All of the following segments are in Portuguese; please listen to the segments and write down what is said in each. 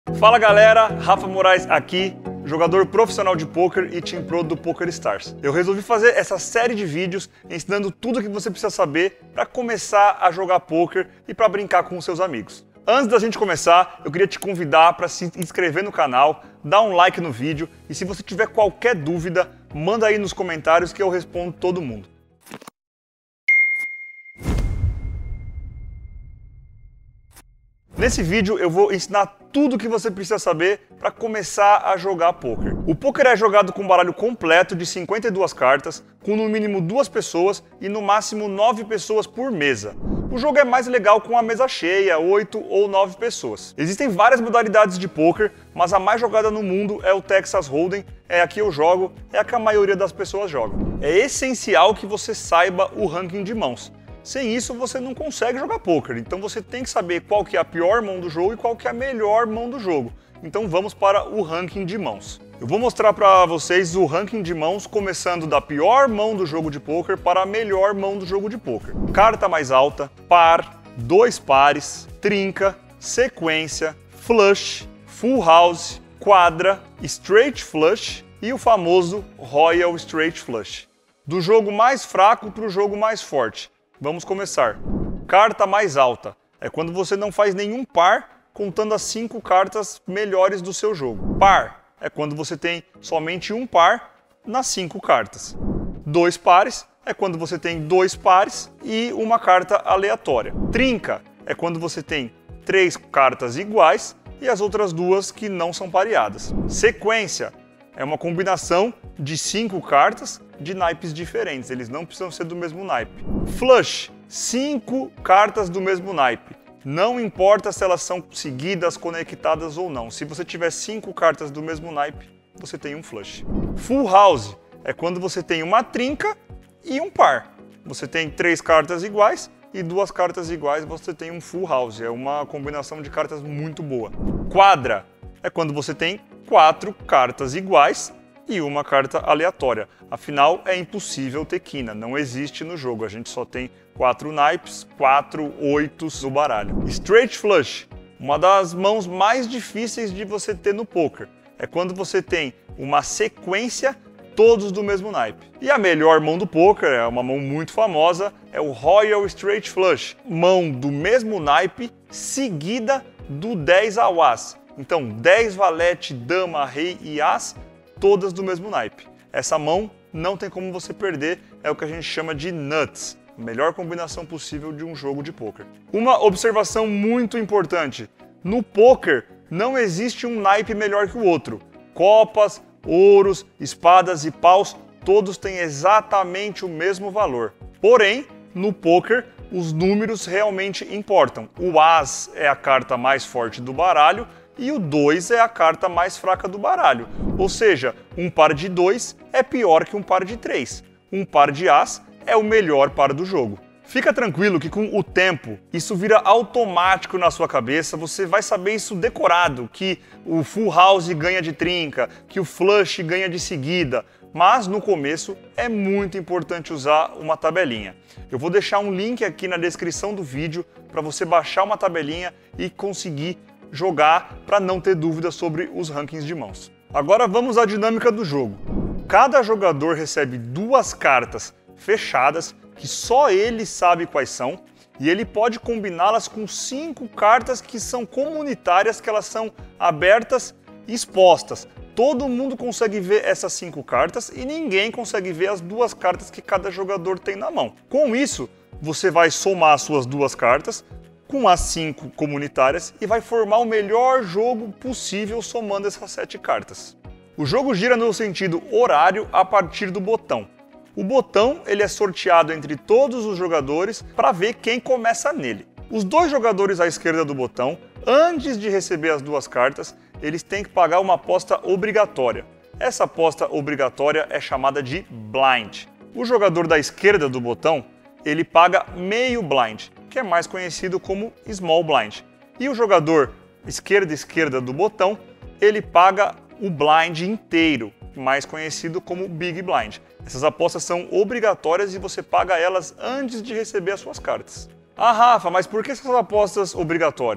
Fala galera, Rafa Moraes aqui, jogador profissional de poker e Team Pro do PokerStars. Eu resolvi fazer essa série de vídeos ensinando tudo o que você precisa saber para começar a jogar poker e para brincar com os seus amigos. Antes da gente começar, eu queria te convidar para se inscrever no canal, dar um like no vídeo e se você tiver qualquer dúvida, manda aí nos comentários que eu respondo todo mundo. Nesse vídeo eu vou ensinar tudo o que você precisa saber para começar a jogar poker. O poker é jogado com um baralho completo de 52 cartas, com no mínimo 2 pessoas e no máximo 9 pessoas por mesa. O jogo é mais legal com a mesa cheia, 8 ou 9 pessoas. Existem várias modalidades de poker, mas a mais jogada no mundo é o Texas Hold'em, é a que eu jogo, é a que a maioria das pessoas jogam. É essencial que você saiba o ranking de mãos. Sem isso você não consegue jogar poker, então você tem que saber qual que é a pior mão do jogo e qual que é a melhor mão do jogo. Então vamos para o ranking de mãos. Eu vou mostrar para vocês o ranking de mãos começando da pior mão do jogo de poker para a melhor mão do jogo de poker. Carta mais alta, par, 2 pares, trinca, sequência, flush, full house, quadra, straight flush e o famoso Royal Straight Flush. Do jogo mais fraco para o jogo mais forte. Vamos começar. Carta mais alta é quando você não faz nenhum par contando as 5 cartas melhores do seu jogo. Par é quando você tem somente um par nas 5 cartas. 2 pares é quando você tem 2 pares e uma carta aleatória. Trinca é quando você tem 3 cartas iguais e as outras 2 que não são pareadas. Sequência é uma combinação de 5 cartas de naipes diferentes, eles não precisam ser do mesmo naipe. Flush, 5 cartas do mesmo naipe. Não importa se elas são seguidas, conectadas ou não. Se você tiver 5 cartas do mesmo naipe, você tem um flush. Full house é quando você tem uma trinca e um par. Você tem 3 cartas iguais e 2 cartas iguais, você tem um full house. É uma combinação de cartas muito boa. Quadra é quando você tem 4 cartas iguais e uma carta aleatória. Afinal, é impossível ter quina, não existe no jogo. A gente só tem 4 naipes, 4 oitos no baralho. Straight flush, uma das mãos mais difíceis de você ter no poker. É quando você tem uma sequência, todos do mesmo naipe. E a melhor mão do poker, é uma mão muito famosa, é o Royal Straight Flush. Mão do mesmo naipe, seguida do 10 ao as. Então, 10 valete, dama, rei e as, todas do mesmo naipe. Essa mão não tem como você perder, é o que a gente chama de nuts, a melhor combinação possível de um jogo de poker. Uma observação muito importante, no poker não existe um naipe melhor que o outro. Copas, ouros, espadas e paus, todos têm exatamente o mesmo valor. Porém, no poker, os números realmente importam. O as é a carta mais forte do baralho, e o 2 é a carta mais fraca do baralho. Ou seja, um par de 2 é pior que um par de 3. Um par de as é o melhor par do jogo. Fica tranquilo que com o tempo, isso vira automático na sua cabeça, você vai saber isso decorado, que o full house ganha de trinca, que o flush ganha de seguida, mas no começo é muito importante usar uma tabelinha. Eu vou deixar um link aqui na descrição do vídeo para você baixar uma tabelinha e conseguir jogar para não ter dúvida sobre os rankings de mãos. Agora vamos à dinâmica do jogo. Cada jogador recebe 2 cartas fechadas, que só ele sabe quais são, e ele pode combiná-las com 5 cartas que são comunitárias, que elas são abertas e expostas. Todo mundo consegue ver essas 5 cartas e ninguém consegue ver as 2 cartas que cada jogador tem na mão. Com isso, você vai somar as suas 2 cartas, com as 5 comunitárias e vai formar o melhor jogo possível somando essas 7 cartas. O jogo gira no sentido horário a partir do botão. O botão ele é sorteado entre todos os jogadores para ver quem começa nele. Os 2 jogadores à esquerda do botão, antes de receber as 2 cartas, eles têm que pagar uma aposta obrigatória. Essa aposta obrigatória é chamada de blind. O jogador da esquerda do botão, ele paga meio blind, que é mais conhecido como small blind. E o jogador esquerda do botão, ele paga o blind inteiro, mais conhecido como big blind. Essas apostas são obrigatórias e você paga elas antes de receber as suas cartas. Ah, Rafa, mas por que essas apostas obrigatórias?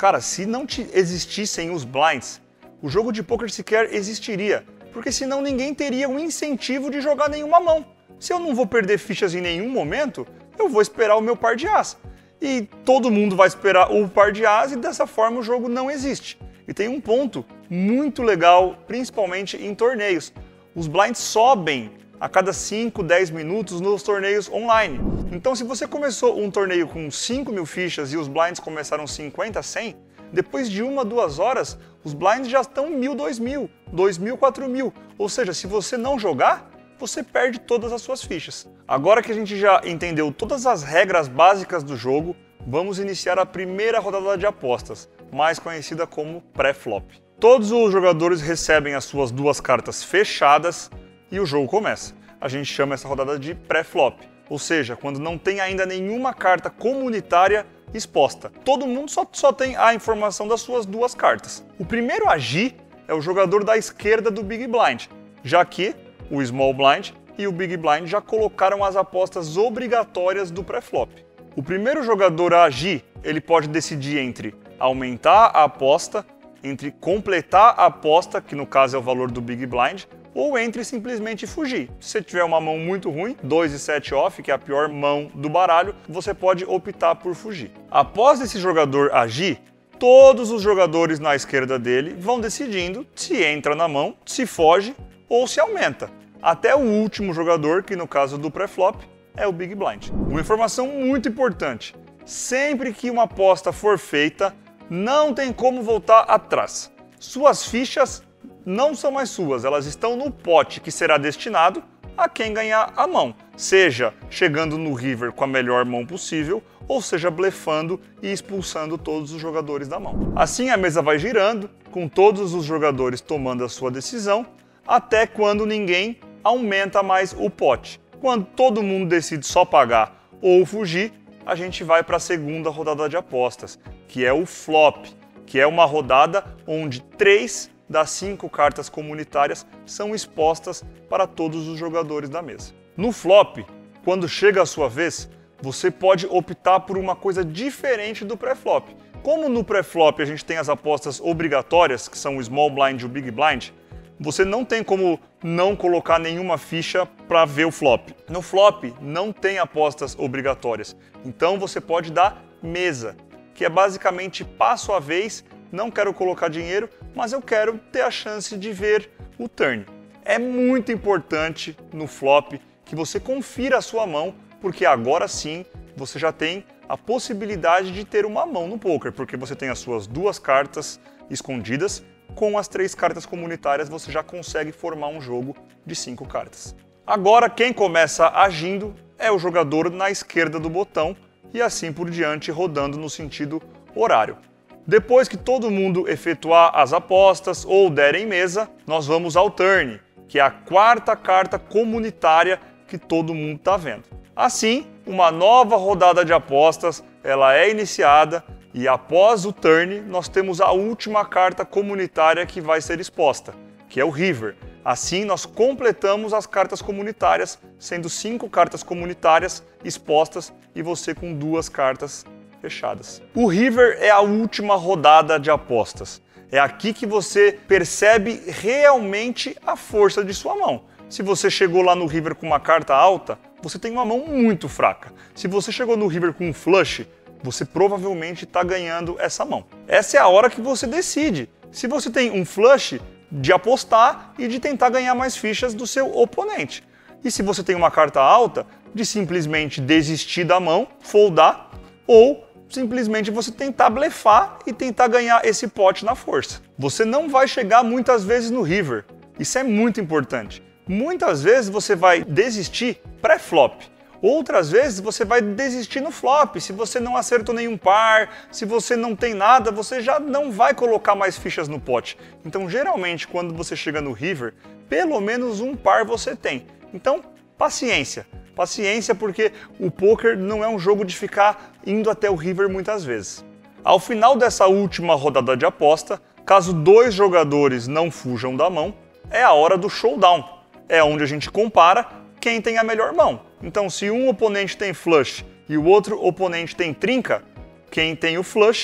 Cara, se não existissem os blinds, o jogo de pôquer sequer existiria, porque senão ninguém teria um incentivo de jogar nenhuma mão. Se eu não vou perder fichas em nenhum momento, eu vou esperar o meu par de as. E todo mundo vai esperar o par de as e dessa forma o jogo não existe. E tem um ponto muito legal, principalmente em torneios. Os blinds sobem a cada 5, 10 minutos nos torneios online. Então se você começou um torneio com 5.000 fichas e os blinds começaram 50, 100, depois de 1, 2 horas, os blinds já estão 1.000, 2.000, 2.000, 4.000. Ou seja, se você não jogar, você perde todas as suas fichas. Agora que a gente já entendeu todas as regras básicas do jogo, vamos iniciar a primeira rodada de apostas, mais conhecida como pré-flop. Todos os jogadores recebem as suas 2 cartas fechadas e o jogo começa. A gente chama essa rodada de pré-flop, ou seja, quando não tem ainda nenhuma carta comunitária exposta. Todo mundo só tem a informação das suas 2 cartas. O primeiro a agir é o jogador da esquerda do Big Blind, já que o Small Blind e o Big Blind já colocaram as apostas obrigatórias do pré-flop. O primeiro jogador a agir, ele pode decidir entre aumentar a aposta, entre completar a aposta, que no caso é o valor do Big Blind, ou entre simplesmente fugir. Se você tiver uma mão muito ruim, 2 e 7 off, que é a pior mão do baralho, você pode optar por fugir. Após esse jogador agir, todos os jogadores na esquerda dele vão decidindo se entra na mão, se foge ou se aumenta. Até o último jogador, que no caso do pré-flop é o Big Blind. Uma informação muito importante: sempre que uma aposta for feita, não tem como voltar atrás. Suas fichas não são mais suas, elas estão no pote que será destinado a quem ganhar a mão, seja chegando no river com a melhor mão possível, ou seja blefando e expulsando todos os jogadores da mão. Assim a mesa vai girando, com todos os jogadores tomando a sua decisão, até quando ninguém aumenta mais o pote. Quando todo mundo decide só pagar ou fugir, a gente vai para a segunda rodada de apostas, que é o flop, que é uma rodada onde 3 das 5 cartas comunitárias são expostas para todos os jogadores da mesa. No flop, quando chega a sua vez, você pode optar por uma coisa diferente do pré-flop. Como no pré-flop a gente tem as apostas obrigatórias, que são o Small Blind e o Big Blind, você não tem como não colocar nenhuma ficha para ver o flop. No flop não tem apostas obrigatórias, então você pode dar mesa, que é basicamente passo a vez, não quero colocar dinheiro, mas eu quero ter a chance de ver o turn. É muito importante no flop que você confira a sua mão, porque agora sim você já tem a possibilidade de ter uma mão no poker, porque você tem as suas 2 cartas escondidas. Com as 3 cartas comunitárias você já consegue formar um jogo de 5 cartas. Agora quem começa agindo é o jogador na esquerda do botão e assim por diante, rodando no sentido horário. Depois que todo mundo efetuar as apostas ou derem mesa, nós vamos ao turn, que é a 4ª carta comunitária que todo mundo está vendo. Assim, uma nova rodada de apostas ela é iniciada. E após o turn, nós temos a última carta comunitária que vai ser exposta, que é o river. Assim, nós completamos as cartas comunitárias, sendo 5 cartas comunitárias expostas e você com 2 cartas fechadas. O river é a última rodada de apostas. É aqui que você percebe realmente a força de sua mão. Se você chegou lá no river com uma carta alta, você tem uma mão muito fraca. Se você chegou no river com um flush, você provavelmente está ganhando essa mão. Essa é a hora que você decide se você tem um flush de apostar e de tentar ganhar mais fichas do seu oponente. E se você tem uma carta alta, de simplesmente desistir da mão, foldar, ou simplesmente você tentar blefar e tentar ganhar esse pote na força. Você não vai chegar muitas vezes no river. Isso é muito importante. Muitas vezes você vai desistir pré-flop. Outras vezes você vai desistir no flop, se você não acertou nenhum par, se você não tem nada, você já não vai colocar mais fichas no pote. Então geralmente quando você chega no river, pelo menos um par você tem. Então paciência, paciência porque o poker não é um jogo de ficar indo até o river muitas vezes. Ao final dessa última rodada de aposta, caso 2 jogadores não fujam da mão, é a hora do showdown. É onde a gente compara quem tem a melhor mão. Então, se um oponente tem flush e o outro oponente tem trinca, quem tem o flush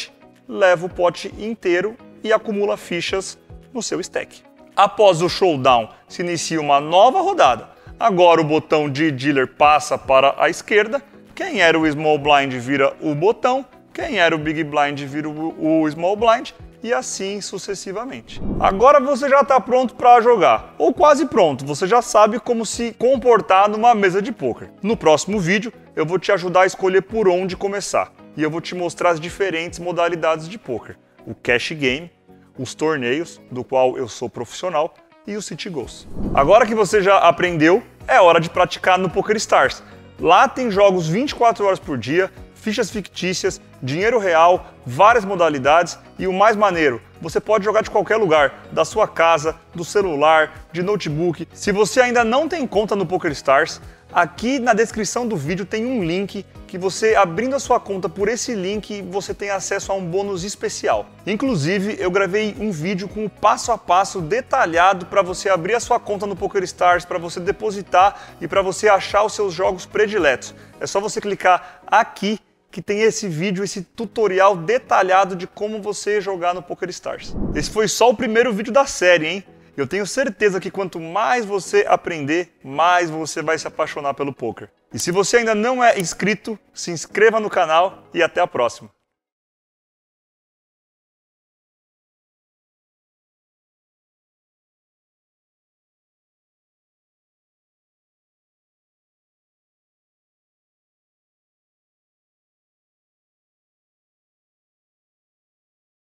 leva o pote inteiro e acumula fichas no seu stack. Após o showdown, se inicia uma nova rodada. Agora o botão de dealer passa para a esquerda, quem era o small blind vira o botão, quem era o big blind vira o small blind e assim sucessivamente. Agora você já está pronto para jogar, ou quase pronto, você já sabe como se comportar numa mesa de poker. No próximo vídeo eu vou te ajudar a escolher por onde começar e eu vou te mostrar as diferentes modalidades de poker, o cash game, os torneios, do qual eu sou profissional, e o City Goals. Agora que você já aprendeu, é hora de praticar no PokerStars. Lá tem jogos 24 horas por dia, fichas fictícias, dinheiro real, várias modalidades e o mais maneiro, você pode jogar de qualquer lugar, da sua casa, do celular, de notebook. Se você ainda não tem conta no PokerStars, aqui na descrição do vídeo tem um link que você, abrindo a sua conta por esse link, você tem acesso a um bônus especial. Inclusive, eu gravei um vídeo com o passo a passo detalhado para você abrir a sua conta no PokerStars, para você depositar e para você achar os seus jogos prediletos. É só você clicar aqui que tem esse vídeo, esse tutorial detalhado de como você jogar no PokerStars. Esse foi só o primeiro vídeo da série, hein? Eu tenho certeza que quanto mais você aprender, mais você vai se apaixonar pelo poker. E se você ainda não é inscrito, se inscreva no canal e até a próxima.